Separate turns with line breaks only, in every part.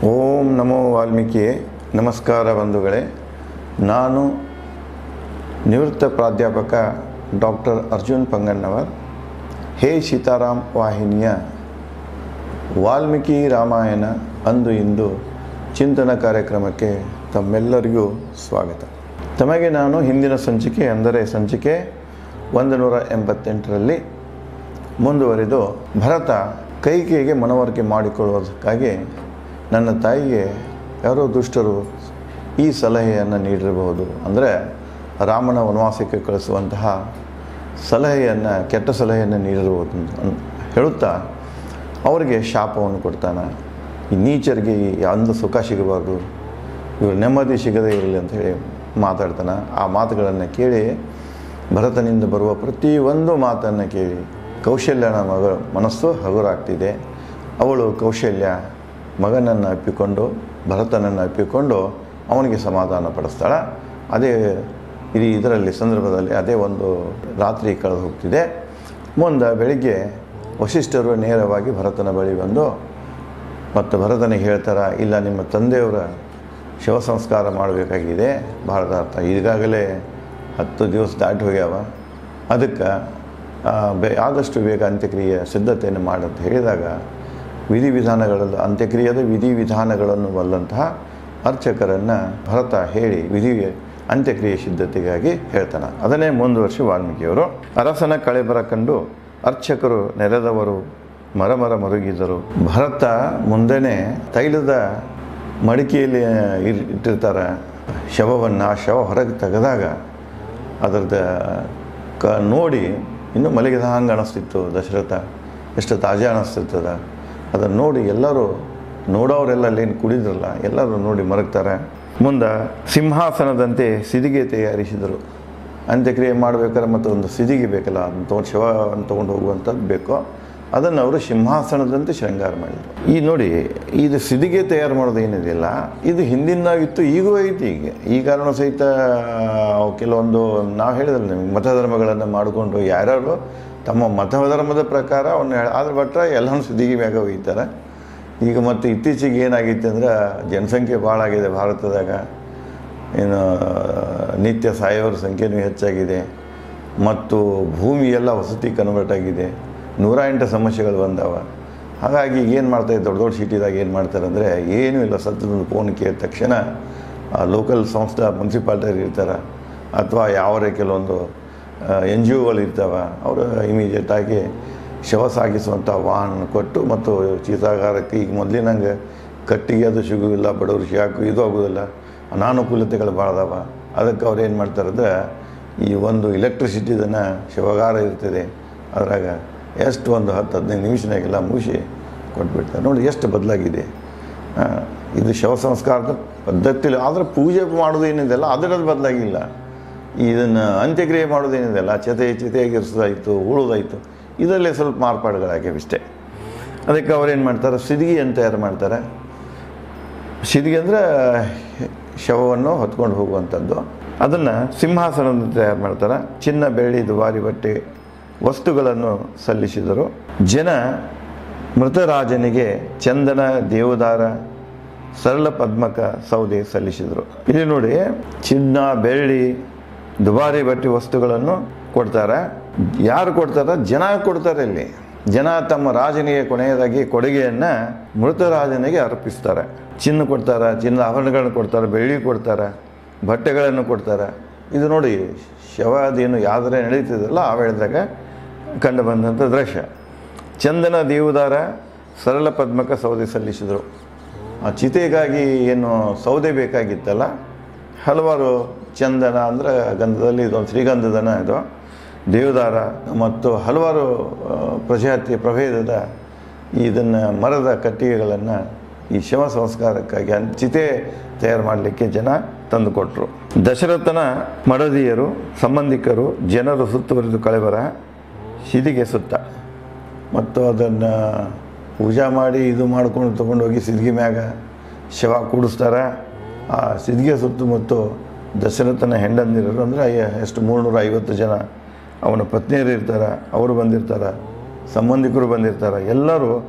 ಓಂ ನಮೋ ವಾಲ್ಮೀಕಿಯೇ. ನಮಸ್ಕಾರ ಬಂಧುಗಳೇ. ನಾನು ನಿವೃತ್ತ ಪ್ರಾಧ್ಯಾಪಕ ಡಾಕ್ಟರ್ ಅರ್ಜುನ್ ಪಂಗಣ್ಣವರ್. ಹೇ ಸೀತಾರಾಮ್ ವಾಹಿನಿಯ ವಾಲ್ಮೀಕಿ ರಾಮಾಯಣ ಅಂದು ಇಂದು ಚಿಂತನ ಕಾರ್ಯಕ್ರಮಕ್ಕೆ ತಮ್ಮೆಲ್ಲರಿಗೂ ಸ್ವಾಗತ. ತಮಗೆ ನಾನು ಹಿಂದಿನ ಸಂಚಿಕೆ ಅಂದರೆ ಸಂಚಿಕೆ 188ರಲ್ಲಿ ಮುಂದುವರಿದು ಭರತ ಕೈಕೇಯಿಗೆ ಮನವರಿಕೆ ಮಾಡಿಕೊಳ್ಳುವುದಕ್ಕಾಗಿ ನನ್ನ ತಾಯಿಗೆ ಯಾರೋ ದುಷ್ಟರು ಈ ಸಲಹೆಯನ್ನು ನೀಡಿರಬಹುದು. ಅಂದರೆ ರಾಮನ ವನವಾಸಕ್ಕೆ ಕಳಿಸುವಂತಹ ಸಲಹೆಯನ್ನು, ಕೆಟ್ಟ ಸಲಹೆಯನ್ನು ನೀಡಿರಬಹುದು ಅಂತ ಹೇಳುತ್ತಾ ಅವರಿಗೆ ಶಾಪವನ್ನು ಕೊಡ್ತಾನೆ. ಈ ನೀಚರಿಗೆ ಒಂದು ಸುಖ ಸಿಗಬಾರ್ದು, ಇವರು ನೆಮ್ಮದಿ ಸಿಗದೇ ಇರಲಿ ಅಂತ ಹೇಳಿ ಮಾತಾಡ್ತಾನೆ. ಆ ಮಾತುಗಳನ್ನು ಕೇಳಿ ಭರತನಿಂದ ಬರುವ ಪ್ರತಿಯೊಂದು ಮಾತನ್ನು ಕೇಳಿ ಕೌಶಲ್ಯನ ಮನಸ್ಸು ಹಗುರಾಗ್ತಿದೆ. ಅವಳು ಕೌಶಲ್ಯ ಮಗನನ್ನು ಅಪ್ಪಿಕೊಂಡು, ಭರತನನ್ನು ಅಪ್ಪಿಕೊಂಡು ಅವನಿಗೆ ಸಮಾಧಾನ ಪಡಿಸ್ತಾಳೆ. ಅದೇ ಇದರಲ್ಲಿ ಸಂದರ್ಭದಲ್ಲಿ ಅದೇ ಒಂದು ರಾತ್ರಿ ಕಳೆದು ಹೋಗ್ತಿದೆ. ಮುಂದೆ ಬೆಳಿಗ್ಗೆ ವಸಿಷ್ಠರು ನೇರವಾಗಿ ಭರತನ ಬಳಿ ಬಂದು ಮತ್ತು ಭರತನಿಗೆ ಹೇಳ್ತಾರೆ, ಇಲ್ಲ ನಿಮ್ಮ ತಂದೆಯವರ ಶವ ಸಂಸ್ಕಾರ ಮಾಡಬೇಕಾಗಿದೆ, ಭಾರತ ಈಗಾಗಲೇ 10 ದಿವಸ ದಾಟಿ ಹೋಗ್ಯಾವ, ಅದಕ್ಕೆ ಆದಷ್ಟು ಬೇಗ ಅಂತ್ಯಕ್ರಿಯೆ ಸಿದ್ಧತೆಯನ್ನು ಮಾಡಂತ ಹೇಳಿದಾಗ ವಿಧಿವಿಧಾನಗಳಲ್ಲಿ ಅಂತ್ಯಕ್ರಿಯೆಯ ವಿಧಿವಿಧಾನಗಳನ್ನು ಬಲ್ಲಂತಹ ಅರ್ಚಕರನ್ನು ಭರತ ಹೇಳಿ ಅಂತ್ಯಕ್ರಿಯೆ ಸಿದ್ಧತೆಗಾಗಿ ಹೇಳ್ತಾನೆ. ಅದನ್ನೇ ಮುಂದುವರಿಸಿ ವಾಲ್ಮೀಕಿಯವರು, ಅರಸನ ಕಳೆಬರ ಕಂಡು ಅರ್ಚಕರು ನೆರೆದವರು ಮರಮರ ಮರುಗಿದರು. ಭರತ ಮುಂದೆನೇ ತೈಲದ ಮಡಿಕೆಯಲ್ಲಿ ಇಟ್ಟಿರ್ತಾರೆ ಶವವನ್ನು. ಆ ಶವ ಹೊರಗೆ ತೆಗೆದಾಗ ಅದರದ್ದು ನೋಡಿ ಇನ್ನೂ ಮಲಗಿದ ಹಂಗೆ ಅನಿಸ್ತಿತ್ತು ದಶರಥ, ಎಷ್ಟು ತಾಜಾ ಅನಿಸ್ತಿರ್ತದ. ಅದನ್ನು ನೋಡಿ ಎಲ್ಲರೂ ನೋಡೋರೆಲ್ಲ ಅಲ್ಲೇನು ಕುಡಿದ್ರಲ್ಲ ಎಲ್ಲರೂ ನೋಡಿ ಮರಗ್ತಾರೆ. ಮುಂದೆ ಸಿಂಹಾಸನದಂತೆ ಸಿದಿಗೆ ತಯಾರಿಸಿದರು. ಅಂತ್ಯಕ್ರಿಯೆ ಮಾಡಬೇಕಾದ್ರೆ ಮತ್ತು ಒಂದು ಸಿದಿಗೆ ಬೇಕಲ್ಲ, ಅದನ್ನು ತೊಗೊಂಡು ಶವವನ್ನು ತೊಗೊಂಡು ಹೋಗುವಂಥದ್ದು ಬೇಕೋ, ಅದನ್ನು ಅವರು ಸಿಂಹಾಸನದಂತೆ ಶೃಂಗಾರ ಮಾಡಿದರು. ಈ ನೋಡಿ, ಇದು ಸಿದಿಗೆ ತಯಾರು ಮಾಡೋದು ಏನಿದೆಯಲ್ಲ, ಇದು ಹಿಂದಿನಾಗಿತ್ತು, ಈಗೂ ಐತಿ. ಈ ಕಾರಣ ಸಹಿತ ಕೆಲವೊಂದು ನಾವು ಹೇಳಿದ್ರೆ ನಿಮಗೆ ಮತಧರ್ಮಗಳನ್ನು ಮಾಡಿಕೊಂಡು ಯಾರ್ಯಾರು ತಮ್ಮ ಮತಧರ್ಮದ ಪ್ರಕಾರ ಅವನ್ನ ಆದ್ರೆ ಬಿಟ್ಟರೆ ಎಲ್ಲನೂ ಸಿದಿಗೆ ಮ್ಯಾಗ ಒಯ್ತಾರೆ. ಈಗ ಮತ್ತು ಇತ್ತೀಚೆಗೆ ಏನಾಗಿತ್ತು ಅಂದ್ರೆ ಜನಸಂಖ್ಯೆ ಭಾಳ ಆಗಿದೆ ಭಾರತದಾಗ. ಏನು ನಿತ್ಯ ಸಾಯೋರ ಸಂಖ್ಯೆಯೂ ಹೆಚ್ಚಾಗಿದೆ ಮತ್ತು ಭೂಮಿ ಎಲ್ಲ ವಸತಿ ಕನ್ವರ್ಟ್ ಆಗಿದೆ. 108 ಸಮಸ್ಯೆಗಳು ಬಂದಾವ. ಹಾಗಾಗಿ ಏನು ಮಾಡ್ತಾರೆ, ದೊಡ್ಡ ದೊಡ್ಡ ಸಿಟಿದಾಗ ಏನು ಮಾಡ್ತಾರೆ ಅಂದರೆ ಏನೂ ಇಲ್ಲ, ಸತ್ತದೊಂದು ಫೋನ್ ಕೇಳಿದ ತಕ್ಷಣ ಲೋಕಲ್ ಸಂಸ್ಥೆ ಮುನ್ಸಿಪಾಲ್ಟಿಯವ್ರು ಇರ್ತಾರೆ ಅಥವಾ ಯಾವರೇ ಕೆಲವೊಂದು NGOಗಳು ಇರ್ತಾವೆ, ಅವರು ಇಮಿಡಿಯೇಟಾಗಿ ಶವ ಸಾಗಿಸುವಂಥ ವಾಹನ ಕೊಟ್ಟು ಮತ್ತು ಚೀತಾಗಾರಕ್ಕೆ ಈಗ ಮೊದಲಿನಂಗೆ ಕಟ್ಟಿಗೆ ಅದು ಸಿಗೋದಿಲ್ಲ, ಬಡವ್ರು ಸಿಗಾಕು ಇದು ಆಗೋದಿಲ್ಲ, ಅನಾನುಕೂಲತೆಗಳು ಭಾಳ ಅದಾವ. ಅದಕ್ಕೆ ಅವ್ರು ಏನು ಮಾಡ್ತಾರೆ ಅಂದರೆ ಈ ಒಂದು ಎಲೆಕ್ಟ್ರಿಸಿಟಿದನ್ನು ಶವಗಾರ ಇರ್ತದೆ, ಅದ್ರಾಗ ಎಷ್ಟು ಒಂದು 10-15 ನಿಮಿಷನಾಗೆಲ್ಲ ಮುಗಿಸಿ ಕೊಟ್ಬಿಡ್ತಾರೆ. ನೋಡಿ ಎಷ್ಟು ಬದಲಾಗಿದೆ. ಇದು ಶವ ಸಂಸ್ಕಾರದ ಪದ್ಧತಿಲಿ. ಆದರೆ ಪೂಜೆ ಮಾಡೋದೇನಿದೆಲ್ಲ ಅದರದ್ದು ಬದಲಾಗಿಲ್ಲ. ಇದನ್ನು ಅಂತ್ಯಕ್ರಿಯೆ ಮಾಡೋದೇನಿದೆಲ್ಲ ಚಿತೆಯಾಗಿರಿಸೋದಾಯಿತು, ಉಳೋದಾಯಿತು, ಇದರಲ್ಲೇ ಸ್ವಲ್ಪ ಮಾರ್ಪಾಡುಗಳಾಗಿವೆ ಇಷ್ಟೇ. ಅದಕ್ಕೆ ಅವ್ರೇನು ಮಾಡ್ತಾರೆ, ಸಿದಿಗೆ ಅಂತ ತಯಾರು ಮಾಡ್ತಾರೆ. ಸಿದಿಗೆ ಅಂದರೆ ಶವವನ್ನು ಹೊತ್ಕೊಂಡು ಹೋಗುವಂಥದ್ದು. ಅದನ್ನು ಸಿಂಹಾಸನದ ತಯಾರು ಮಾಡ್ತಾರೆ. ಚಿನ್ನ, ಬೆಳ್ಳಿ, ದುಬಾರಿ ಬಟ್ಟೆ ವಸ್ತುಗಳನ್ನು ಸಲ್ಲಿಸಿದರು. ಜನ ಮೃತರಾಜನಿಗೆ ಚಂದನ, ದೇವದಾರ, ಸರಳ ಪದ್ಮಕ ಸೌದೆ ಸಲ್ಲಿಸಿದರು. ಇಲ್ಲಿ ನೋಡಿ, ಚಿನ್ನ, ಬೆಳ್ಳಿ, ದುಬಾರಿ ಬಟ್ಟೆ ವಸ್ತುಗಳನ್ನು ಕೊಡ್ತಾರೆ. ಯಾರು ಕೊಡ್ತಾರೆ? ಜನ ಕೊಡ್ತಾರೆ. ಇಲ್ಲಿ ಜನ ತಮ್ಮ ರಾಜನಿಗೆ ಕೊನೆಯದಾಗಿ ಕೊಡುಗೆಯನ್ನು ಮೃತ ರಾಜನಿಗೆ ಅರ್ಪಿಸ್ತಾರೆ. ಚಿನ್ನ ಕೊಡ್ತಾರೆ, ಚಿನ್ನದ ಆಭರಣಗಳನ್ನು ಕೊಡ್ತಾರೆ, ಬೆಳ್ಳಿ ಕೊಡ್ತಾರೆ, ಬಟ್ಟೆಗಳನ್ನು ಕೊಡ್ತಾರೆ. ಇದು ನೋಡಿ, ಶವಾದೇನು ಯಾವ್ದಾರ ನಡೀತಿದಲ್ಲ ಆ ವೇಳೆದಾಗ ಕಂಡು ಬಂದಂಥ ದೃಶ್ಯ. ಚಂದನ, ದೇವದಾರ, ಸರಳ ಪದ್ಮಕ ಸೌದೆ ಸಲ್ಲಿಸಿದರು. ಆ ಚಿತೆಗಾಗಿ ಏನು ಸೌದೆ ಬೇಕಾಗಿತ್ತಲ್ಲ, ಹಲವಾರು ಚಂದನ ಅಂದರೆ ಗಂಧದಲ್ಲಿ ಇದೊಂದು ಶ್ರೀಗಂಧದನ, ಇದು ದೇವದಾರ ಮತ್ತು ಹಲವಾರು ಪ್ರಭೇದದ ಇದನ್ನು ಮರದ ಕಟ್ಟಿಗೆಗಳನ್ನು ಈ ಶವ ಸಂಸ್ಕಾರಕ್ಕಾಗಿ ಚಿತೆ ತಯಾರು ಮಾಡಲಿಕ್ಕೆ ಜನ ತಂದುಕೊಟ್ರು. ದಶರಥನ ಮಡದಿಯರು, ಸಂಬಂಧಿಕರು, ಜನರು ಸುತ್ತುವರಿದು ಕಳೆಬರ ಸಿದಿಗೆ ಸುತ್ತ ಮತ್ತು ಅದನ್ನು ಪೂಜಾ ಮಾಡಿ ಇದು ಮಾಡ್ಕೊಂಡು ತೊಗೊಂಡೋಗಿ ಸಿದ್ಗಿ ಮ್ಯಾಗ ಶವ ಕೂಡಿಸ್ತಾರೆ. ಆ ಸಿದ್ಗೆ ಸುತ್ತಮುತ್ತ ದಶರಥನ ಹೆಂಡಂದಿರರು ಅಂದರೆ ಎಷ್ಟು 350 ಜನ ಅವನ ಪತ್ನಿಯರು ಇರ್ತಾರೆ, ಅವರು ಬಂದಿರ್ತಾರೆ, ಸಂಬಂಧಿಕರು ಬಂದಿರ್ತಾರೆ. ಎಲ್ಲರೂ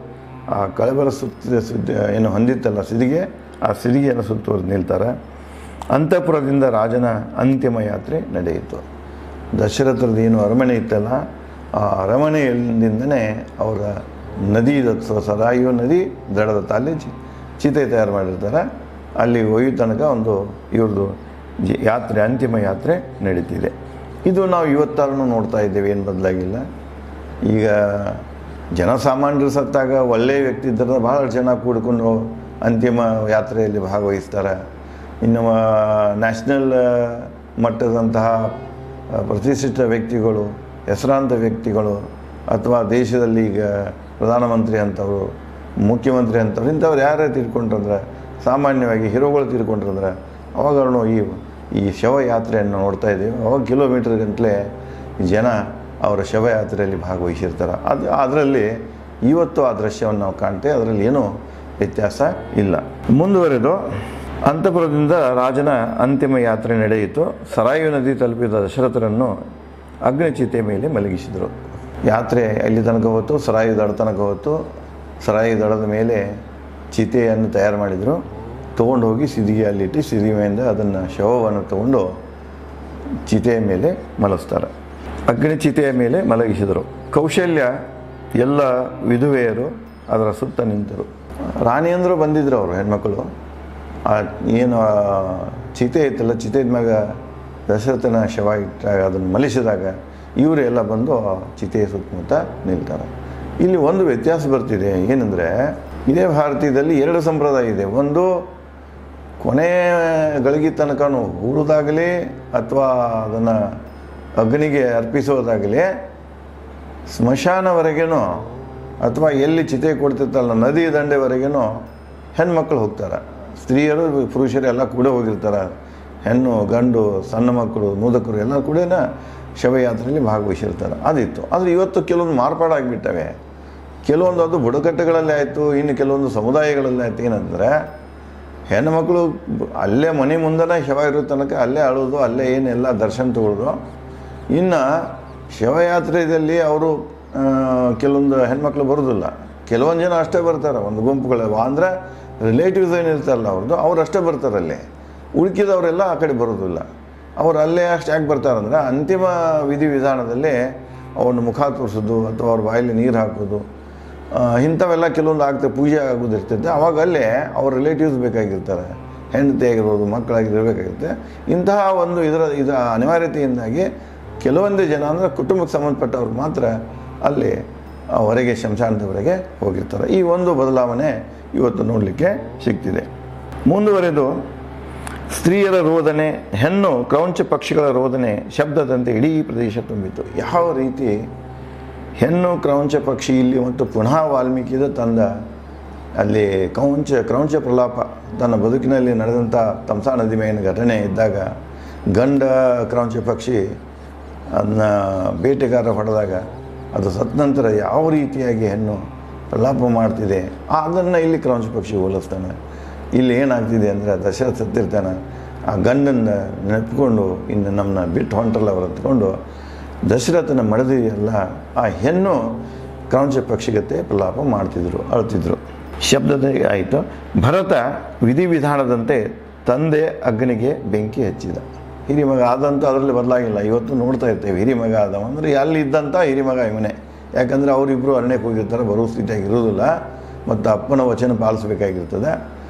ಆ ಕಳಬರ ಏನು ಹೊಂದಿತ್ತಲ್ಲ ಸಿದಿಗೆ, ಆ ಸಿದಿಗೆಯನ್ನು ಸುತ್ತುವರೆದು ನಿಲ್ತಾರೆ. ಅಂತಃಪುರದಿಂದ ರಾಜನ ಅಂತಿಮ ಯಾತ್ರೆ ನಡೆಯಿತು. ದಶರಥರದ್ದು ಏನು ಅರಮನೆ ಇತ್ತಲ್ಲ, ಆ ಅರಮನೆಯಿಂದನೇ ಅವರ ನದಿ ಸರಾಯು ನದಿ ದಡದ ತಾಲಿ ಚಿತೆ ತಯಾರು ಮಾಡಿರ್ತಾರೆ. ಅಲ್ಲಿ ಒಯ್ಯು ತನಕ ಒಂದು ಇವ್ರದ್ದು ಯಾತ್ರೆ, ಅಂತಿಮ ಯಾತ್ರೆ ನಡೀತಿದೆ. ಇದು ನಾವು ಇವತ್ತಾರು ನೋಡ್ತಾ ಇದ್ದೇವೆ, ಏನು ಬದಲಾಗಿಲ್ಲ. ಈಗ ಜನಸಾಮಾನ್ಯರು ಸತ್ತಾಗ ಒಳ್ಳೆಯ ವ್ಯಕ್ತಿ ಇದ್ದರೆ ಭಾಳ ಜನ ಕೂಡ್ಕೊಂಡು ಅಂತಿಮ ಯಾತ್ರೆಯಲ್ಲಿ ಭಾಗವಹಿಸ್ತಾರೆ. ಇನ್ನು ನ್ಯಾಷನಲ್ ಮಟ್ಟದಂತಹ ಪ್ರತಿಷ್ಠಿತ ವ್ಯಕ್ತಿಗಳು, ಹೆಸರಾಂತ ವ್ಯಕ್ತಿಗಳು, ಅಥವಾ ದೇಶದಲ್ಲಿ ಈಗ ಪ್ರಧಾನಮಂತ್ರಿ ಅಂಥವ್ರು, ಮುಖ್ಯಮಂತ್ರಿ ಅಂಥವ್ರು, ಇಂಥವ್ರು ಯಾರೇ ತೀರ್ಕೊಂಡ್ರಂದ್ರೆ, ಸಾಮಾನ್ಯವಾಗಿ ಹೀರೋಗಳು ತೀರ್ಕೊಂಡ್ರಂದ್ರೆ ಅವಾಗ ಈ ಶವಯಾತ್ರೆಯನ್ನು ನೋಡ್ತಾ ಇದ್ದೀವಿ. ಅವಾಗ ಕಿಲೋಮೀಟರ್ ಗಂಟಲೆ ಜನ ಅವರ ಶವಯಾತ್ರೆಯಲ್ಲಿ ಭಾಗವಹಿಸಿರ್ತಾರೆ. ಅದರಲ್ಲಿ ಇವತ್ತು ಆ ದೃಶ್ಯವನ್ನು ನಾವು ಕಾಣ್ತೇವೆ. ಅದರಲ್ಲಿ ಏನೂ ವ್ಯತ್ಯಾಸ ಇಲ್ಲ. ಮುಂದುವರೆದು ಅಂತಃಪುರದಿಂದ ರಾಜನ ಅಂತಿಮ ಯಾತ್ರೆ ನಡೆಯಿತು. ಸರಾಯು ನದಿ ತಲುಪಿದ ದಶರಥರನ್ನು ಅಗ್ನಿಚಿತೆ ಮೇಲೆ ಮಲಗಿಸಿದರು. ಯಾತ್ರೆ ಅಲ್ಲಿ ತನಕ ಹೋಯ್ತು, ಸರಾಯು ದಡ ತನಕ ಹೋಯ್ತು. ಸರಾಯು ದಡದ ಮೇಲೆ ಚಿತೆಯನ್ನು ತಯಾರು ಮಾಡಿದರು. ತೊಗೊಂಡು ಹೋಗಿ ಸಿದಿಗೆಯಲ್ಲಿಟ್ಟು ಸಿದಿಗೆಯಿಂದ ಅದನ್ನು ಶವವನ್ನು ತಗೊಂಡು ಚಿತೆಯ ಮೇಲೆ ಮಲಗಿಸ್ತಾರೆ. ಅಗ್ನಿ ಚಿತೆಯ ಮೇಲೆ ಮಲಗಿಸಿದರು. ಕೌಶಲ್ಯ ಎಲ್ಲ ವಿಧವೆಯರು ಅದರ ಸುತ್ತ ನಿಂತರು. ರಾಣಿಯಂದರು ಬಂದಿದ್ದರು, ಅವರು ಹೆಣ್ಮಕ್ಕಳು. ಏನು ಚಿತೆ ಇತ್ತಲ್ಲ, ಚಿತೆದ ಮ್ಯಾಗ ದಶರಥನ ಶವ ಇಟ್ಟಾಗ ಅದನ್ನು ಮಲಿಸಿದಾಗ ಇವರೆಲ್ಲ ಬಂದು ಚಿತೆಯ ಸುತ್ತಮುತ್ತ ನಿಲ್ತಾರೆ. ಇಲ್ಲಿ ಒಂದು ವ್ಯತ್ಯಾಸ ಬರ್ತಿದೆ. ಏನಂದರೆ, ಇದೇ ಭಾರತೀಯದಲ್ಲಿ ಎರಡು ಸಂಪ್ರದಾಯ ಇದೆ. ಒಂದು ಕೊನೆಯ ಗಳಿಗೆ ತನಕನೂ ಹೂಡೋದಾಗಲಿ ಅಥವಾ ಅದನ್ನು ಅಗ್ನಿಗೆ ಅರ್ಪಿಸೋದಾಗಲಿ ಸ್ಮಶಾನವರೆಗೇನೋ ಅಥವಾ ಎಲ್ಲಿ ಚಿತೆ ಕೊಡ್ತಿರ್ತಲ್ಲ ನದಿ ದಂಡೆವರೆಗೇನೋ ಹೆಣ್ಮಕ್ಳು ಹೋಗ್ತಾರೆ. ಸ್ತ್ರೀಯರು ಪುರುಷರು ಎಲ್ಲ ಕೂಡ ಹೋಗಿರ್ತಾರೆ. ಹೆಣ್ಣು ಗಂಡು ಸಣ್ಣ ಮಕ್ಕಳು ಮುದುಕರು ಎಲ್ಲ ಕೂಡ ಶವಯಾತ್ರೆಯಲ್ಲಿ ಭಾಗವಹಿಸಿರ್ತಾರೆ. ಅದಿತ್ತು. ಆದರೆ ಇವತ್ತು ಕೆಲವೊಂದು ಮಾರ್ಪಾಡಾಗಿಬಿಟ್ಟವೆ. ಕೆಲವೊಂದು ಅದು ಬುಡಕಟ್ಟುಗಳಲ್ಲಿ ಆಯಿತು, ಇನ್ನು ಕೆಲವೊಂದು ಸಮುದಾಯಗಳಲ್ಲಿ ಆಯಿತು. ಏನಂದರೆ, ಹೆಣ್ಣುಮಕ್ಕಳು ಅಲ್ಲೇ ಮನೆ ಮುಂದೆನೇ ಶವ ಇರೋ ತನಕ ಅಲ್ಲೇ ಅಳೋದು, ಅಲ್ಲೇ ಏನೆಲ್ಲ ದರ್ಶನ ತಗೊಳ್ಳೋದು. ಇನ್ನು ಶವಯಾತ್ರೆಯಲ್ಲಿ ಅವರು ಕೆಲವೊಂದು ಹೆಣ್ಮಕ್ಳು ಬರೋದಿಲ್ಲ. ಕೆಲವೊಂದು ಜನ ಅಷ್ಟೇ ಬರ್ತಾರೆ, ಒಂದು ಗುಂಪುಗಳು. ಅಂದರೆ ರಿಲೇಟಿವ್ಸ್ ಏನಿರ್ತಾರಲ್ಲ ಅವ್ರದ್ದು, ಅವ್ರು ಅಷ್ಟೇ ಬರ್ತಾರಲ್ಲಿ. ಉಳ್ಕಿದವರೆಲ್ಲ ಆ ಕಡೆ ಬರೋದಿಲ್ಲ. ಅವ್ರು ಅಲ್ಲೇ ಅಷ್ಟು ಯಾಕೆ ಬರ್ತಾರಂದ್ರೆ, ಅಂತಿಮ ವಿಧಿವಿಧಾನದಲ್ಲಿ ಅವ್ರನ್ನ ಮುಖ ತೋರಿಸೋದು ಅಥವಾ ಅವ್ರ ಬಾಯಲ್ಲಿ ನೀರು ಹಾಕೋದು, ಇಂಥವೆಲ್ಲ ಕೆಲವೊಂದು ಆಗ್ತದೆ, ಪೂಜೆ ಆಗೋದಿರ್ತೈತೆ. ಅವಾಗ ಅಲ್ಲೇ ಅವ್ರ ರಿಲೇಟಿವ್ಸ್ ಬೇಕಾಗಿರ್ತಾರೆ, ಹೆಂಡತಿ ಆಗಿರ್ಬೋದು, ಮಕ್ಕಳಾಗಿರಬೇಕಾಗುತ್ತೆ. ಇಂತಹ ಒಂದು ಇದು ಅನಿವಾರ್ಯತೆಯಿಂದಾಗಿ ಕೆಲವೊಂದು ಜನ ಅಂದರೆ ಕುಟುಂಬಕ್ಕೆ ಸಂಬಂಧಪಟ್ಟವ್ರು ಮಾತ್ರ ಅಲ್ಲಿ ಹೊರಗೆ ಶಮಶಾನದವರೆಗೆ ಹೋಗಿರ್ತಾರೆ. ಈ ಒಂದು ಬದಲಾವಣೆ ಇವತ್ತು ನೋಡಲಿಕ್ಕೆ ಸಿಗ್ತಿದೆ. ಮುಂದುವರೆದು ಸ್ತ್ರೀಯರ ರೋದನೆ, ಹೆಣ್ಣು ಕ್ರೌಂಚ ಪಕ್ಷಿಗಳ ರೋದನೆ ಶಬ್ದದಂತೆ ಇಡೀ ಪ್ರದೇಶ ತುಂಬಿತು. ಯಾವ ರೀತಿ ಹೆಣ್ಣು ಕ್ರೌಂಚ ಪಕ್ಷಿ ಇಲ್ಲಿ ಮತ್ತು ಪುನಃ ವಾಲ್ಮೀಕಿದ ತಂದ ಅಲ್ಲಿ ಕ್ರೌಂಚ ಪ್ರಲಾಪ ತನ್ನ ಬದುಕಿನಲ್ಲಿ ನಡೆದಂಥ ತಮ್ಸಾ ನದಿ ಮೇಲಿನ ಘಟನೆ ಇದ್ದಾಗ ಗಂಡ ಕ್ರೌಂಚ ಪಕ್ಷಿ ಅದನ್ನ ಬೇಟೆಗಾರ ಹೊಡೆದಾಗ ಅದು ಸತ್ತ ನಂತರ ಯಾವ ರೀತಿಯಾಗಿ ಹೆಣ್ಣು ಪ್ರಲಾಪ ಮಾಡ್ತಿದೆ ಅದನ್ನು ಇಲ್ಲಿ ಕ್ರೌಂಚ ಪಕ್ಷಿ ಹೋಲಿಸ್ತಾನೆ. ಇಲ್ಲಿ ಏನಾಗ್ತಿದೆ ಅಂದರೆ, ದಶರಥ ಸತ್ತಿರ್ತಾನೆ, ಆ ಗಂಡನ್ನು ನೆನಪಿಕೊಂಡು ಇನ್ನು ನಮ್ಮನ್ನ ಬಿಟ್ಟು ಹೊಂಟಲ್ಲ ಅವರು ಅಂದ್ಕೊಂಡು ದಶರಥನ ಮಡದಿಯೆಲ್ಲ ಆ ಹೆಣ್ಣು ಕ್ರೌಂಚ ಪಕ್ಷಿಗತೆ ಪ್ರಲಾಪ ಮಾಡ್ತಿದ್ರು, ಅಳ್ತಿದ್ರು. ಶಬ್ದದ ಆಯಿತು. ಭರತ ವಿಧಿವಿಧಾನದಂತೆ ತಂದೆ ಅಗ್ನಿಗೆ ಬೆಂಕಿ ಹಚ್ಚಿದ. ಹಿರಿಮಗ ಆದಂತೂ ಅದರಲ್ಲಿ ಬದಲಾಗಿಲ್ಲ. ಇವತ್ತು ನೋಡ್ತಾ ಇರ್ತೇವೆ, ಹಿರಿಮಗ ಆದವ ಅಂದರೆ ಅಲ್ಲಿ ಇದ್ದಂಥ ಹಿರಿಮಗ ಇವನೇ. ಯಾಕಂದರೆ ಅವರಿಬ್ಬರು ಅರಣ್ಯಕ್ಕೆ ಹೋಗಿರ್ತಾರೆ, ಬರೋ ಸ್ಥಿತಿಯಾಗಿ ಇರೋದಿಲ್ಲ, ಮತ್ತು ಅಪ್ಪನ ವಚನ ಪಾಲಿಸಬೇಕಾಗಿರ್ತದೆ.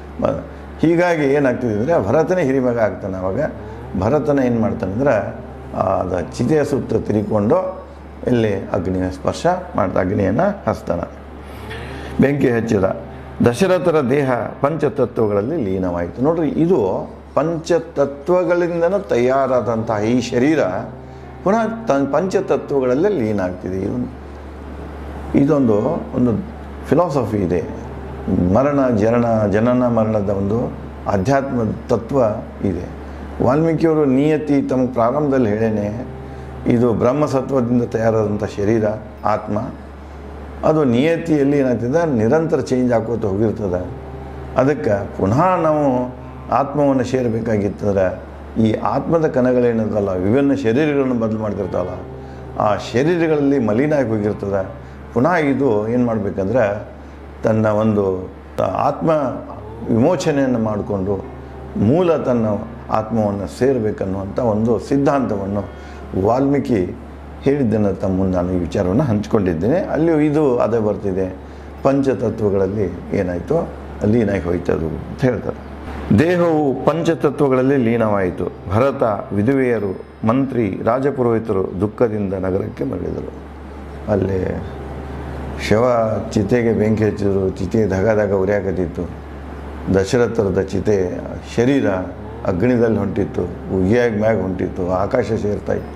ಹೀಗಾಗಿ ಏನಾಗ್ತಿದೆ ಅಂದರೆ, ಭರತನೇ ಹಿರಿಮಗ ಆಗ್ತಾನೆ. ಆವಾಗ ಭರತನ ಏನು ಮಾಡ್ತಾನೆ ಅಂದರೆ, ಅದು ಚಿತೆಯ ಸುತ್ತ ತಿರುಗಿಕೊಂಡು ಇಲ್ಲಿ ಅಗ್ನಿಯ ಸ್ಪರ್ಶ ಮಾಡ್ತಾ ಅಗ್ನಿಯನ್ನು ಹಚ್ತಾನೆ, ಬೆಂಕಿ ಹಚ್ಚಿದ. ದಶರಥರ ದೇಹ ಪಂಚತತ್ವಗಳಲ್ಲಿ ಲೀನವಾಯಿತು. ನೋಡ್ರಿ, ಇದು ಪಂಚತತ್ವಗಳಿಂದನೂ ತಯಾರಾದಂತಹ ಈ ಶರೀರ ಪುನಃ ಪಂಚತತ್ವಗಳಲ್ಲೇ ಲೀನ ಆಗ್ತಿದೆ. ಇದೊಂದು ಫಿಲಾಸಫಿ ಇದೆ. ಮರಣ ಜನನ ಮರಣದ ಒಂದು ಆಧ್ಯಾತ್ಮ ತತ್ವ ಇದೆ. ವಾಲ್ಮೀಕಿಯವರು ನಿಯತಿ ತಮ್ಮ ಪ್ರಾರಂಭದಲ್ಲಿ ಹೇಳೇನೆ, ಇದು ಬ್ರಹ್ಮಸತ್ವದಿಂದ ತಯಾರಾದಂಥ ಶರೀರ ಆತ್ಮ. ಅದು ನಿಯತಿಯಲ್ಲಿ ಏನಾಗ್ತದೆ, ನಿರಂತರ ಚೇಂಜ್ ಆಕೋತ ಹೋಗಿರ್ತದೆ. ಅದಕ್ಕೆ ಪುನಃ ನಾವು ಆತ್ಮವನ್ನು ಸೇರಬೇಕಾಗಿತ್ತಂದ್ರೆ ಈ ಆತ್ಮದ ಕಣಗಳೇನದಲ್ಲ, ವಿಭಿನ್ನ ಶರೀರಗಳನ್ನು ಬದಲು ಮಾಡ್ತಿರ್ತಾವಲ್ಲ, ಆ ಶರೀರಗಳಲ್ಲಿ ಮಲಿನ ಆಗಿ ಹೋಗಿರ್ತದೆ. ಪುನಃ ಇದು ಏನು ಮಾಡಬೇಕಂದ್ರೆ ತನ್ನ ಒಂದು ಆತ್ಮ ವಿಮೋಚನೆಯನ್ನು ಮಾಡಿಕೊಂಡು ಮೂಲ ತನ್ನ ಆತ್ಮವನ್ನು ಸೇರಬೇಕನ್ನುವಂಥ ಒಂದು ಸಿದ್ಧಾಂತವನ್ನು ವಾಲ್ಮೀಕಿ ಹೇಳಿದ್ದನ್ನು ತಮ್ಮ ಮುಂದೆ ನಾನು ಈ ವಿಚಾರವನ್ನು ಹಂಚಿಕೊಂಡಿದ್ದೇನೆ. ಅಲ್ಲಿಯೂ ಇದು ಅದೇ ಬರ್ತಿದೆ, ಪಂಚತತ್ವಗಳಲ್ಲಿ ಏನಾಯಿತು ಲೀನಾಗಿ ಹೋಯ್ತದು ಅಂತ ಹೇಳ್ತಾರೆ. ದೇಹವು ಪಂಚತತ್ವಗಳಲ್ಲಿ ಲೀನವಾಯಿತು. ಭರತ, ವಿಧವೆಯರು, ಮಂತ್ರಿ, ರಾಜಪುರೋಹಿತರು ದುಃಖದಿಂದ ನಗರಕ್ಕೆ ಮರಳಿದರು. ಅಲ್ಲಿ ಶವ ಚಿತೆಗೆ ಬೆಂಕಿ ಹಚ್ಚಿದ್ರು, ಚಿತೆ ಧಗ ಉರಿಯಾಕತ್ತಿತ್ತು. ದಶರಥರದ ಚಿತೆ ಶರೀರ ಅಗ್ನಿದಲ್ಲಿ ಹೊಂಟಿತ್ತು, ಉಗಿಯಾಗಿ ಮ್ಯಾಗ ಹೊಂಟಿತ್ತು, ಆಕಾಶ ಸೇರ್ತಾಯಿತ್ತು.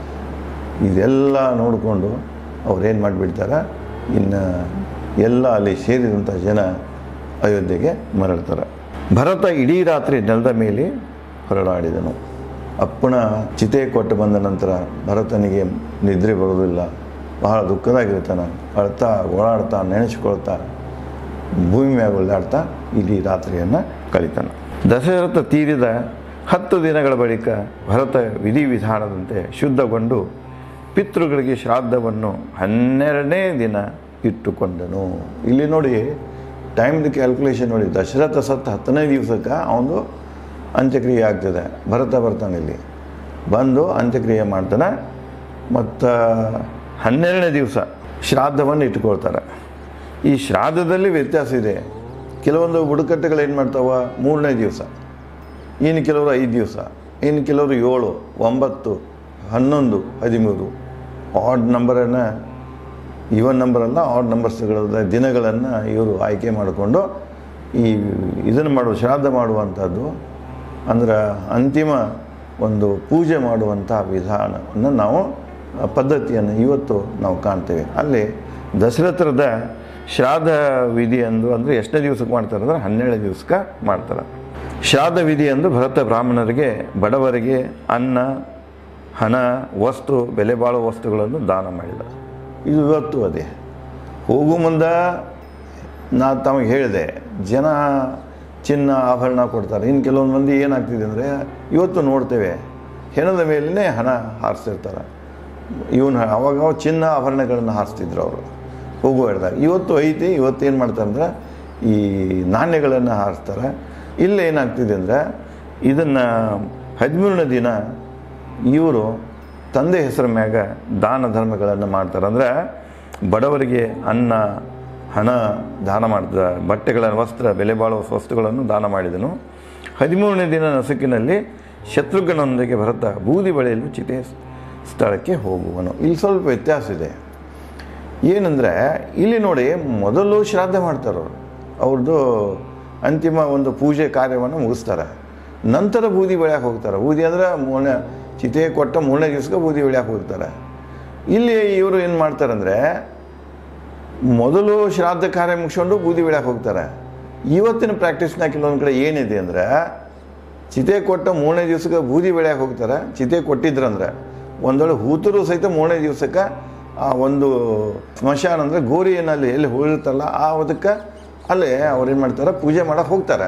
ಇದೆಲ್ಲ ನೋಡಿಕೊಂಡು ಅವ್ರೇನು ಮಾಡಿಬಿಡ್ತಾರೆ, ಇನ್ನು ಎಲ್ಲ ಅಲ್ಲಿ ಸೇರಿದಂಥ ಜನ ಅಯೋಧ್ಯೆಗೆ ಮರಳ್ತಾರೆ. ಭರತ ಇಡೀ ರಾತ್ರಿ ನೆಲದ ಮೇಲೆ ಹೊರಳಾಡಿದನು. ಅಪ್ಪನ ಚಿತೆ ಕೊಟ್ಟು ಬಂದ ನಂತರ ಭರತನಿಗೆ ನಿದ್ರೆ ಬರೋದಿಲ್ಲ, ಬಹಳ ದುಃಖದಾಗಿರ್ತಾನೆ. ಅಳ್ತಾ ಓಡಾಡ್ತಾ ನೆನೆಸ್ಕೊಳ್ತಾ ಭೂಮಿ ಮ್ಯಾಗ ಒಳ್ಳಾಡ್ತಾ ಇಡೀ ರಾತ್ರಿಯನ್ನು ಕಳೀತಾನೆ. ದಶರಥ ತೀರಿದ 10 ದಿನಗಳ ಬಳಿಕ ಭರತ ವಿಧಿವಿಧಾನದಂತೆ ಶುದ್ಧಗೊಂಡು ಪಿತೃಗಳಿಗೆ ಶ್ರಾದ್ದವನ್ನು 12ನೇ ದಿನ ಇಟ್ಟುಕೊಂಡನು. ಇಲ್ಲಿ ನೋಡಿ ಟೈಮ್ದು ಕ್ಯಾಲ್ಕುಲೇಷನ್ ನೋಡಿ, ದಶರಥ ಸತ್ತು 10ನೇ ದಿವಸಕ್ಕೆ ಅವನು ಅಂತ್ಯಕ್ರಿಯೆ ಆಗ್ತದೆ. ಭರತ ಬರ್ತಾನೆ, ಇಲ್ಲಿ ಬಂದು ಅಂತ್ಯಕ್ರಿಯೆ ಮಾಡ್ತಾನೆ. ಮತ್ತು 12ನೇ ದಿವಸ ಶ್ರಾದ್ದವನ್ನು ಇಟ್ಕೊಳ್ತಾರೆ. ಈ ಶ್ರಾದ್ದದಲ್ಲಿ ವ್ಯತ್ಯಾಸ ಇದೆ. ಕೆಲವೊಂದು ಬುಡಕಟ್ಟುಗಳು ಏನು ಮಾಡ್ತಾವ 3ನೇ ದಿವಸ, ಇನ್ನು ಕೆಲವರು 5 ದಿವಸ, ಇನ್ನು ಕೆಲವರು 7, 9, 11, 13 ಆಡ್ ನಂಬರನ್ನು, ಈವನ್ ನಂಬರ್ ಅಲ್ಲ ಆಡ್ ನಂಬರ್ಸ್ಗಳ ದಿನಗಳನ್ನು ಇವರು ಆಯ್ಕೆ ಮಾಡಿಕೊಂಡು ಇದನ್ನು ಶ್ರಾದ್ದ ಮಾಡುವಂಥದ್ದು ಅಂದ್ರೆ ಅಂತಿಮ ಒಂದು ಪೂಜೆ ಮಾಡುವಂಥ ವಿಧಾನವನ್ನು ನಾವು ಪದ್ಧತಿಯನ್ನು ಇವತ್ತು ನಾವು ಕಾಣ್ತೇವೆ. ಅಲ್ಲಿ ದಶರಥರದ ಶ್ರಾದ್ದ ವಿಧಿ ಅಂದು ಅಂದರೆ ಎಷ್ಟನೇ ದಿವಸಕ್ಕೆ ಮಾಡ್ತಾರೆ ಅಂದರೆ 12ನೇ ದಿವಸಕ್ಕೆ ಮಾಡ್ತಾರೆ. ಶ್ರಾದ್ದ ವಿಧಿ ಅಂದು ಭರತ ಬ್ರಾಹ್ಮಣರಿಗೆ, ಬಡವರಿಗೆ ಅನ್ನ, ಹಣ, ವಸ್ತು, ಬೆಲೆ ಬಾಳುವ ವಸ್ತುಗಳನ್ನು ದಾನ ಮಾಡಿದ. ಇದು ಇವತ್ತು ಅದೇ. ಹೋಗು ಮುಂದೆ ತಮಗೆ ಹೇಳಿದೆ, ಜನ ಚಿನ್ನ ಆಭರಣ ಕೊಡ್ತಾರೆ. ಇನ್ನು ಕೆಲವೊಂದು ಮಂದಿ ಏನಾಗ್ತಿದೆ ಅಂದರೆ ಇವತ್ತು ನೋಡ್ತೇವೆ, ಹೆಣದ ಮೇಲೇ ಹಣ ಹಾರಿಸ್ತಿರ್ತಾರೆ. ಅವಾಗ ಚಿನ್ನ ಆಭರಣಗಳನ್ನು ಹಾರಿಸ್ತಿದ್ರು ಅವರು ಹೋಗು ಹೇಳಿದಾಗ. ಇವತ್ತು ಐತಿ, ಇವತ್ತೇನು ಮಾಡ್ತಾರೆ ಅಂದ್ರೆ ಈ ನಾಣ್ಯಗಳನ್ನು ಹಾರಿಸ್ತಾರೆ. ಇಲ್ಲೇ ಏನಾಗ್ತಿದೆ ಅಂದರೆ ಇದನ್ನು 13ನೇ ದಿನ ಇವರು ತಂದೆ ಹೆಸರ ಮ್ಯಾಗ ದಾನ ಧರ್ಮಗಳನ್ನು ಮಾಡ್ತಾರೆ. ಅಂದರೆ ಬಡವರಿಗೆ ಅನ್ನ, ಹಣ ದಾನ ಮಾಡ್ತಾರೆ, ಬಟ್ಟೆಗಳನ್ನು, ವಸ್ತ್ರ, ಬೆಲೆ ಬಾಳುವ ವಸ್ತುಗಳನ್ನು ದಾನ ಮಾಡಿದನು. 13ನೇ ದಿನ ನಸುಕಿನಲ್ಲಿ ಶತ್ರುಘ್ನನೊಂದಿಗೆ ಭರತ ಬೂದಿ ಬಳಿಯಲು ಚಿತೆ ಸ್ಥಳಕ್ಕೆ ಹೋಗುವನು. ಇಲ್ಲಿ ಸ್ವಲ್ಪ ವ್ಯತ್ಯಾಸ ಇದೆ. ಏನಂದರೆ ಇಲ್ಲಿ ನೋಡಿ, ಮೊದಲು ಶ್ರಾದ್ದ ಮಾಡ್ತಾರೆ ಅವ್ರದ್ದು ಅಂತಿಮ ಒಂದು ಪೂಜೆ ಕಾರ್ಯವನ್ನು ಮುಗಿಸ್ತಾರೆ. ನಂತರ ಬೂದಿ ಬೆಳ್ಯಾಕೆ ಹೋಗ್ತಾರೆ. ಬೂದಿ ಅಂದರೆ ಚಿತೆ ಕೊಟ್ಟ 3ನೇ ದಿವಸಕ್ಕೆ ಬೂದಿ ಬೆಳ್ಯಾಕೆ ಹೋಗ್ತಾರೆ. ಇಲ್ಲಿ ಇವರು ಏನು ಮಾಡ್ತಾರೆ ಅಂದರೆ ಮೊದಲು ಶ್ರಾದ್ದ ಕಾರ್ಯ ಮುಗಿಸ್ಕೊಂಡು ಬೂದಿ ಬೆಳ್ಯಾಕೆ ಹೋಗ್ತಾರೆ. ಇವತ್ತಿನ ಪ್ರಾಕ್ಟೀಸ್ನಾಗ ಕೆಲವೊಂದು ಕಡೆ ಏನಿದೆ ಅಂದರೆ ಚಿತೆ ಕೊಟ್ಟ 3ನೇ ದಿವಸಕ್ಕೆ ಬೂದಿ ಬೆಳ್ಯಾಕೆ ಹೋಗ್ತಾರೆ. ಚಿತೆ ಕೊಟ್ಟಿದ್ರಂದ್ರೆ ಒಂದೊಳ್ಳೆ ಹೂತರು ಸಹಿತ 3ನೇ ದಿವಸಕ್ಕೆ ಆ ಒಂದು ಸ್ಮಶಾನ ಅಂದರೆ ಗೋರಿಯಲ್ಲಿ ಎಲ್ಲಿ ಹೋಗಿರ್ತಾರಲ್ಲ ಅದಕ್ಕೆ ಅಲ್ಲೇ ಅವ್ರೇನು ಮಾಡ್ತಾರೆ, ಪೂಜೆ ಮಾಡೋಕ್ಕೆ ಹೋಗ್ತಾರೆ.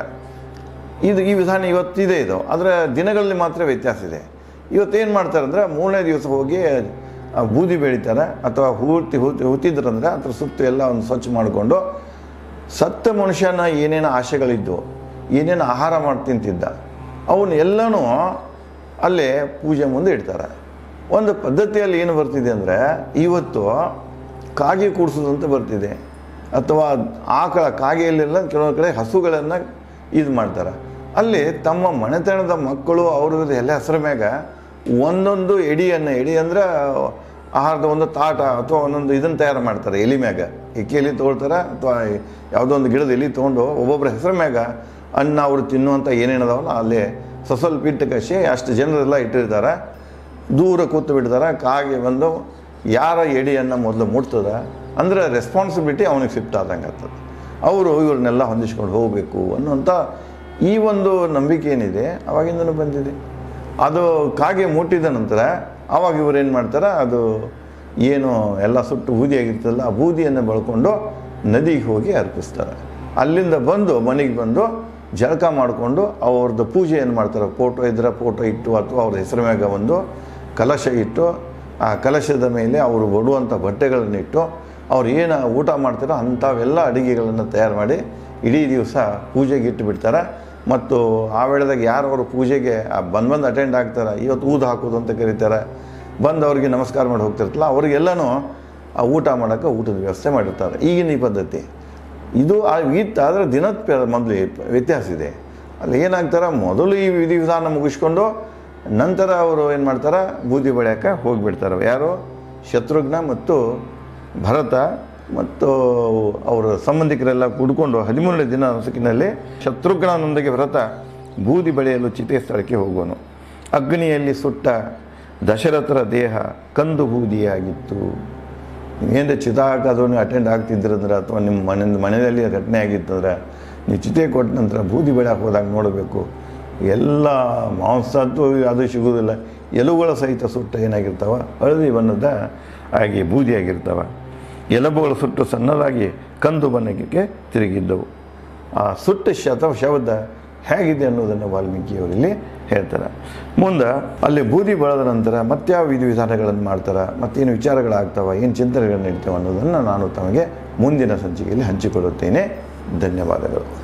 ಈ ವಿಧಾನ ಇವತ್ತಿದೆ. ಇದು ಅದರ ದಿನಗಳಲ್ಲಿ ಮಾತ್ರ ವ್ಯತ್ಯಾಸ ಇದೆ. ಇವತ್ತೇನು ಮಾಡ್ತಾರೆ ಅಂದರೆ 3ನೇ ದಿವಸ ಹೋಗಿ ಬೂದಿ ಬೆಳಿತಾರೆ, ಅಥವಾ ಹೂತಿದ್ರಂದ್ರೆ ಅದ್ರ ಸುತ್ತ ಎಲ್ಲ ಒಂದು ಸ್ವಚ್ಛ ಮಾಡಿಕೊಂಡು ಸತ್ತ ಮನುಷ್ಯನ ಏನೇನು ಆಶೆಗಳಿದ್ದು, ಏನೇನು ಆಹಾರ ಮಾಡಿ ತಿಂತಿದ್ದ ಅವನ್ನ ಎಲ್ಲನೂ ಅಲ್ಲೇ ಪೂಜೆ ಮುಂದೆ ಇಡ್ತಾರೆ. ಒಂದು ಪದ್ಧತಿಯಲ್ಲಿ ಏನು ಬರ್ತಿದೆ ಅಂದರೆ ಇವತ್ತು ಕಾಗೆ ಕೂಡಿಸೋದಂತ ಬರ್ತಿದೆ, ಅಥವಾ ಆಕಳ ಕಾಗೆಯಲ್ಲೆಲ್ಲ ಕೆಲವೊಂದು ಕಡೆ ಹಸುಗಳನ್ನು ಇದು ಮಾಡ್ತಾರೆ. ಅಲ್ಲಿ ತಮ್ಮ ಮನೆತನದ ಮಕ್ಕಳು ಅವ್ರದ್ದು ಎಲ್ಲ ಹೆಸರ ಮ್ಯಾಗ ಒಂದೊಂದು ಎಡಿ ಅಂದರೆ ಆಹಾರದ ಒಂದು ತಾಟ ಅಥವಾ ಒಂದೊಂದು ಇದನ್ನು ತಯಾರು ಮಾಡ್ತಾರೆ. ಎಲಿ ಮ್ಯಾಗ ಎಕ್ಕಿ ಎಲಿ ತೊಗೊಳ್ತಾರೆ, ಅಥವಾ ಯಾವುದೋ ಒಂದು ಗಿಡದ ಎಲಿ ತೊಗೊಂಡು ಒಬ್ಬೊಬ್ಬರ ಹೆಸರ ಮ್ಯಾಗ ಅನ್ನ ಅವರು ತಿನ್ನುವಂಥ ಏನೇನದಾವಲ್ಲ ಅಲ್ಲೇ ಸ್ವಲ್ಪ ಇಟ್ಟು ಕಸಿ ಅಷ್ಟು ಜನರೆಲ್ಲ ಇಟ್ಟಿರ್ತಾರೆ. ದೂರ ಕೂತು ಬಿಡ್ತಾರೆ. ಕಾಗೆ ಬಂದು ಯಾರ ಎಡಿಯನ್ನು ಮೊದಲು ಮುಟ್ತದೆ ಅಂದರೆ ರೆಸ್ಪಾನ್ಸಿಬಿಲಿಟಿ ಅವನಿಗೆ ಶಿಫ್ಟ್ ಆದಂಗೆ ಆಗ್ತದೆ. ಅವರು ಇವ್ರನ್ನೆಲ್ಲ ಹೊಂದಿಸ್ಕೊಂಡು ಹೋಗಬೇಕು ಅನ್ನುವಂಥ ಈ ಒಂದು ನಂಬಿಕೆ ಏನಿದೆ ಅವಾಗಿಂದನೂ ಬಂದಿದೆ. ಅದು ಕಾಗೆ ಮುಟ್ಟಿದ ನಂತರ ಆವಾಗ ಇವ್ರು ಏನು ಮಾಡ್ತಾರೆ, ಅದು ಏನು ಎಲ್ಲ ಸುಟ್ಟು ಬೂದಿಯಾಗಿರ್ತಲ್ಲ ಆ ಬೂದಿಯನ್ನು ಬಳಕೊಂಡು ನದಿಗೆ ಹೋಗಿ ಅರ್ಪಿಸ್ತಾರೆ. ಅಲ್ಲಿಂದ ಬಂದು ಮನೆಗೆ ಬಂದು ಜಳಕ ಮಾಡಿಕೊಂಡು ಅವ್ರದ್ದು ಪೂಜೆ ಏನು ಮಾಡ್ತಾರೆ, ಫೋಟೋ ಇದ್ದರೆ ಫೋಟೋ ಇಟ್ಟು ಅಥವಾ ಅವ್ರ ಹೆಸರು ಮ್ಯಾಗ ಒಂದು ಕಲಶ ಇಟ್ಟು ಆ ಕಲಶದ ಮೇಲೆ ಅವರು ಕೊಡುವಂಥ ಬಟ್ಟೆಗಳನ್ನಿಟ್ಟು ಅವ್ರು ಏನು ಊಟ ಮಾಡ್ತಾರೋ ಅಂಥವೆಲ್ಲ ಅಡುಗೆಗಳನ್ನು ತಯಾರು ಮಾಡಿ ಇಡೀ ದಿವಸ ಪೂಜೆಗೆ ಇಟ್ಟು ಬಿಡ್ತಾರೆ. ಮತ್ತು ಆ ವೇಳೆದಾಗ ಯಾರು ಅವರು ಪೂಜೆಗೆ ಬಂದು ಅಟೆಂಡ್ ಆಗ್ತಾರೆ, ಇವತ್ತು ಊದು ಹಾಕೋದು ಅಂತ ಕರೀತಾರೆ, ಬಂದು ಅವ್ರಿಗೆ ನಮಸ್ಕಾರ ಮಾಡಿ ಹೋಗ್ತಿರ್ತಲ್ಲ, ಅವ್ರಿಗೆಲ್ಲನೂ ಆ ಊಟ ಮಾಡೋಕ್ಕೆ ಊಟದ ವ್ಯವಸ್ಥೆ ಮಾಡಿರ್ತಾರೆ. ಈಗಿನ ಈ ಪದ್ಧತಿ ಇದು ಆದರೆ ದಿನದ ಮೊದಲು ವ್ಯತ್ಯಾಸ ಇದೆ. ಅಲ್ಲಿ ಏನಾಗ್ತಾರೆ, ಮೊದಲು ಈ ವಿಧಿವಿಧಾನ ಮುಗಿಸ್ಕೊಂಡು ನಂತರ ಅವರು ಏನು ಮಾಡ್ತಾರೆ, ಬೂದಿ ಬೆಳೆಯೋಕ್ಕೆ ಹೋಗಿಬಿಡ್ತಾರೆ. ಯಾರು? ಶತ್ರುಘ್ನ ಮತ್ತು ಭರತ ಮತ್ತು ಅವರ ಸಂಬಂಧಿಕರೆಲ್ಲ ಕೂಡ್ಕೊಂಡು 13ನೇ ದಿನ ನಸುಕಿನಲ್ಲಿ ಶತ್ರುಘ್ನನೊಂದಿಗೆ ಭರತ ಬೂದಿ ಬೆಳೆಯಲು ಚಿತೆ ಸ್ಥಳಕ್ಕೆ ಹೋಗುವನು. ಅಗ್ನಿಯಲ್ಲಿ ಸುಟ್ಟ ದಶರಥರ ದೇಹ ಕಂದು ಬೂದಿಯಾಗಿತ್ತು. ನೀವೇನು ಚಿತೆ ಹಾಕೋದನ್ನು ಅಟೆಂಡ್ ಆಗ್ತಿದ್ರಂದ್ರೆ ಅಥವಾ ನಿಮ್ಮ ಮನೆಯಲ್ಲಿ ಘಟನೆ ಆಗಿತ್ತಂದ್ರೆ ನೀವು ಚಿತೆ ಕೊಟ್ಟ ನಂತರ ಬೂದಿ ಬೆಳೆಯಕ್ಕೆ ಹೋದಾಗ ನೋಡಬೇಕು, ಎಲ್ಲ ಮಾಂಸದ್ದು ಅದು ಸಿಗೋದಿಲ್ಲ, ಎಲುಗಳ ಸಹಿತ ಸುಟ್ಟ ಏನಾಗಿರ್ತಾವ, ಹಳದಿ ಬಣ್ಣದ ಹಾಗೆ ಬೂದಿಯಾಗಿರ್ತಾವ. ಎಲುಬುಗಳು ಸುಟ್ಟು ಸಣ್ಣದಾಗಿ ಕಂದು ಬಣ್ಣಕ್ಕೆ ತಿರುಗಿದ್ದವು. ಆ ಸುಟ್ಟ ಶವದ ಹೇಗಿದೆ ಅನ್ನೋದನ್ನು ವಾಲ್ಮೀಕಿಯವರಲ್ಲಿ ಹೇಳ್ತಾರೆ. ಮುಂದೆ ಅಲ್ಲಿ ಬೂದಿ ಬೆಳೆದ ನಂತರ ಮತ್ಯಾವ ವಿಧಿವಿಧಾನಗಳನ್ನು ಮಾಡ್ತಾರೆ, ಮತ್ತೇನು ವಿಚಾರಗಳಾಗ್ತಾವೆ, ಏನು ಚಿಂತನೆಗಳು ನಡೀತಾವೆ ಅನ್ನೋದನ್ನು ನಾನು ತಮಗೆ ಮುಂದಿನ ಸಂಚಿಕೆಯಲ್ಲಿ ಹಂಚಿಕೊಳ್ಳುತ್ತೇನೆ. ಧನ್ಯವಾದಗಳು.